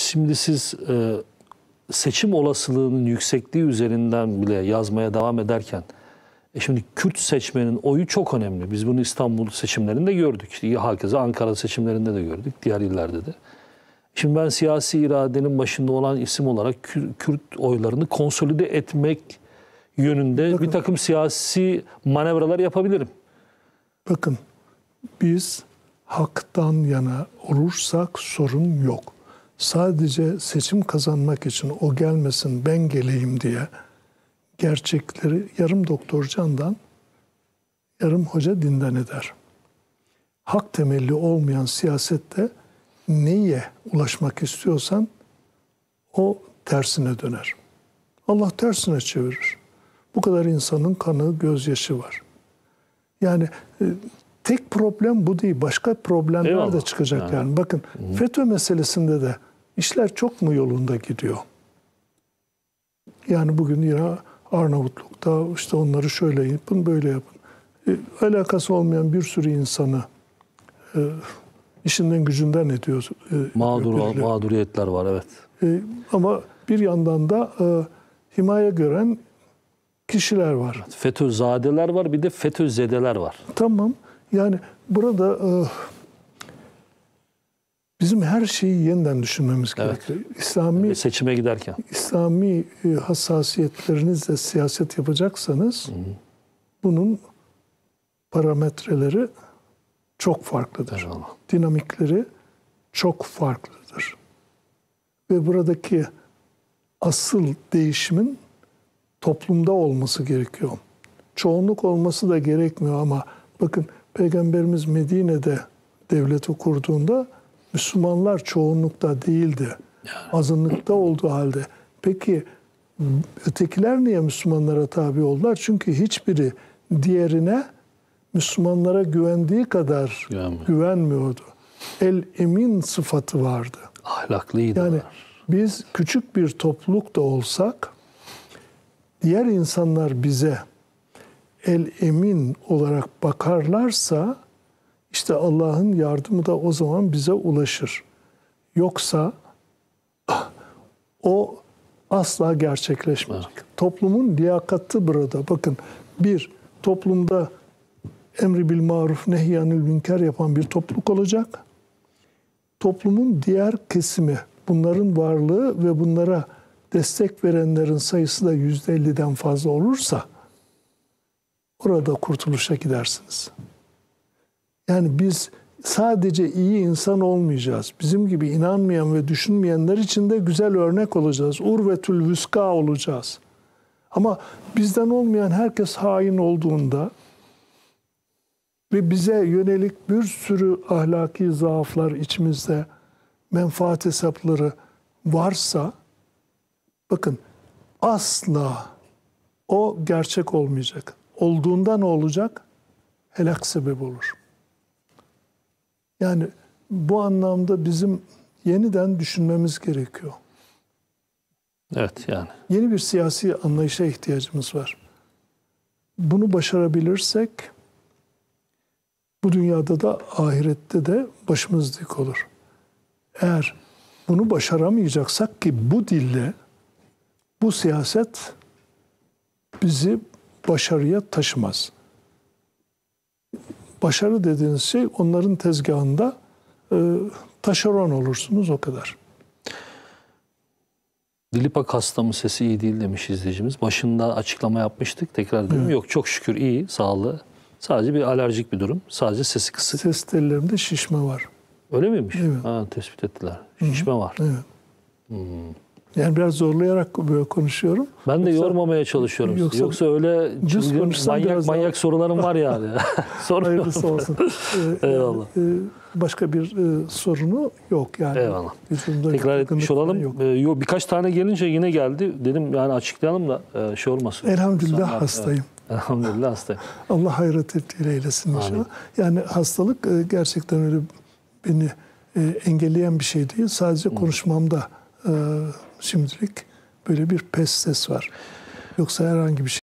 Şimdi siz seçim olasılığının yüksekliği üzerinden bile yazmaya devam ederken şimdi Kürt seçmenin oyu çok önemli. Biz bunu İstanbul seçimlerinde gördük. İşte hakeza Ankara seçimlerinde de gördük. Diğer illerde de. Şimdi ben siyasi iradenin başında olan isim olarak Kürt oylarını konsolide etmek yönünde bir takım siyasi manevralar yapabilirim. Bakın, biz haktan yana olursak sorun yok. Sadece seçim kazanmak için o gelmesin ben geleyim diye gerçekleri yarım doktor candan, yarım hoca dinden eder. Hak temelli olmayan siyasette neye ulaşmak istiyorsan o tersine döner. Allah tersine çevirir. Bu kadar insanın kanı, gözyaşı var. Yani tek problem bu değil. Başka problemler Eyvallah. de çıkacak yani. Bakın FETÖ meselesinde de işler çok mu yolunda gidiyor? Yani bugün yine Arnavutluk'ta işte onları şöyle yapın, böyle yapın. Alakası olmayan bir sürü insanı işinden gücünden ediyor. Mağduriyetler var, evet. Ama bir yandan da himaye gören kişiler var. FETÖ'zadeler var, bir de FETÖ'zedeler var. Tamam. Yani burada bizim her şeyi yeniden düşünmemiz gerekiyor. İslami seçime giderken. İslami hassasiyetlerinizle siyaset yapacaksanız bunun parametreleri çok farklıdır. Eyvallah. Dinamikleri çok farklıdır. Ve buradaki asıl değişimin toplumda olması gerekiyor. Çoğunluk olması da gerekmiyor ama bakın Peygamberimiz Medine'de devleti kurduğunda Müslümanlar çoğunlukta değildi. Azınlıkta olduğu halde. Peki ötekiler niye Müslümanlara tabi oldular? Çünkü hiçbiri diğerine Müslümanlara güvendiği kadar güvenmiyordu. El-emin sıfatı vardı. Ahlaklıydı. Yani biz küçük bir topluluk da olsak diğer insanlar bize el-emin olarak bakarlarsa işte Allah'ın yardımı da o zaman bize ulaşır. Yoksa o asla gerçekleşmeyecek. Evet. Toplumun liyakati burada. Bakın, bir toplumda emri bil maruf nehyanil münker yapan bir topluluk olacak. Toplumun diğer kesimi, bunların varlığı ve bunlara destek verenlerin sayısı da %50'den fazla olursa orada kurtuluşa gidersiniz. Yani biz sadece iyi insan olmayacağız. Bizim gibi inanmayan ve düşünmeyenler için de güzel örnek olacağız. Urvetül vüska olacağız. Ama bizden olmayan herkes hain olduğunda ve bize yönelik bir sürü ahlaki zaaflar içimizde, menfaat hesapları varsa, bakın asla o gerçek olmayacak. Olduğunda ne olacak? Helak sebebi olur. Yani bu anlamda bizim yeniden düşünmemiz gerekiyor. Evet yani. Yeni bir siyasi anlayışa ihtiyacımız var. Bunu başarabilirsek bu dünyada da ahirette de başımız dik olur. Eğer bunu başaramayacaksak ki bu dille, bu siyaset bizi başarıya taşımaz. Başarı dediğiniz şey onların tezgahında taşeron olursunuz, o kadar. Dilipak hastamın sesi iyi değil demiş izleyicimiz. Başında açıklama yapmıştık. Tekrar diyorum. Evet. Yok, çok şükür iyi, sağlığı. Sadece bir alerjik bir durum. Sadece sesi kısık. Ses tellerimde şişme var. Öyle miymiş? Evet. Ha, tespit ettiler. Şişme var. Evet. Yani biraz zorlayarak böyle konuşuyorum. Ben de yormamaya çalışıyorum. Yoksa öyle manyak sorularım var yani. Hayırlısı olsun. Eyvallah. Başka bir sorunu yok yani. Eyvallah. Tekrar etmiş olalım. Yok, birkaç tane gelince yine geldi. Dedim yani açıklayalım da şey olmasın. Elhamdülillah hastayım. Evet. Elhamdülillah hastayım. Allah hayret ettiğiyle eylesin inşallah. Yani hastalık gerçekten öyle beni engelleyen bir şey değil. Sadece konuşmamda şimdilik böyle bir pes ses var. Yoksa herhangi bir şey